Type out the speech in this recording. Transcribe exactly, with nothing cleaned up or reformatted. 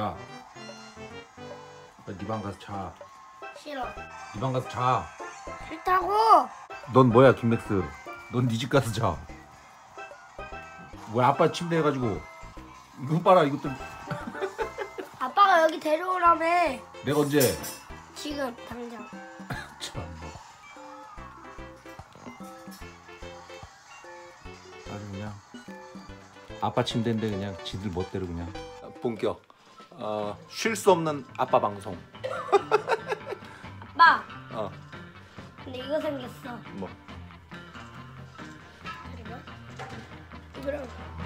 야, 네 방 가서 자. 싫어. 네 방 가서 자. 싫다고. 넌 뭐야, 김맥스? 넌 네 집 가서 자. 왜 아빠 침대 해가지고? 이거 봐라, 이것들. 아빠가 여기 데려오라며. 내가 언제? 지금 당장. 참. 아주 그냥 아빠 침대인데 그냥 지들 멋대로 그냥. 본격. 어, 쉴 수 없는 아빠 방송. 아빠. 어, 근데 이거 생겼어. 뭐. 그리고 이거랑